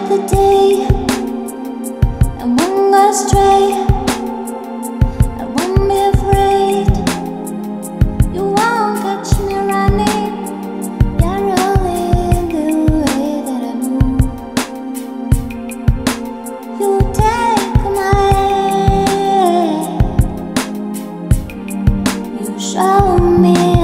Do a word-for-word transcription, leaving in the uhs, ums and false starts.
the day and won't go astray. I won't be afraid. You won't catch me running. You're rolling the way that I move. You take my hand. You show me